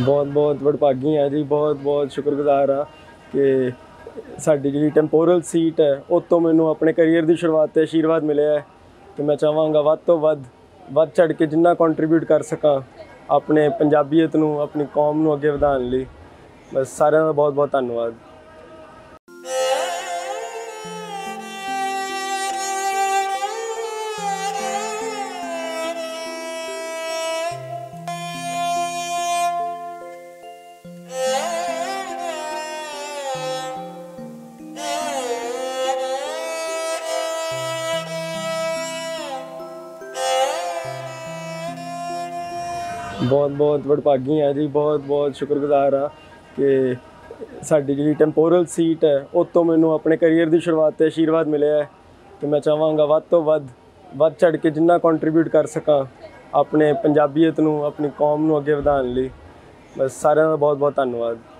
बहुत बहुत वडभागी हाँ जी, बहुत बहुत शुक्रगुजार हाँ कि साडी जी टैंपोरल सीट है उत्तों मैनू अपने करियर की शुरुआत से आशीर्वाद मिले है। तो मैं चाहांगा वध तो वध चढ़ के जिन्ना कंट्रीब्यूट कर सकां अपने पंजाबीयत नूं, अपनी कौम नूं अगे वधाउण लई। बस सारिਆਂ ਦਾ बहुत बहुत धन्यवाद। बहुत बहुत वडभागी हाँ जी, बहुत बहुत शुक्रगुजार हाँ कि साडी जी टैंपोरल सीट है उत्तों मैनू अपने करियर की शुरुआत से आशीर्वाद मिले है। तो मैं चाहांगा वध तो वध चढ़ के जिन्ना कंट्रीब्यूट कर सकां अपने पंजाबीयत नूं, अपनी कौम नूं अगे वधाउण लई। बस सारिਆਂ ਦਾ बहुत बहुत धन्यवाद।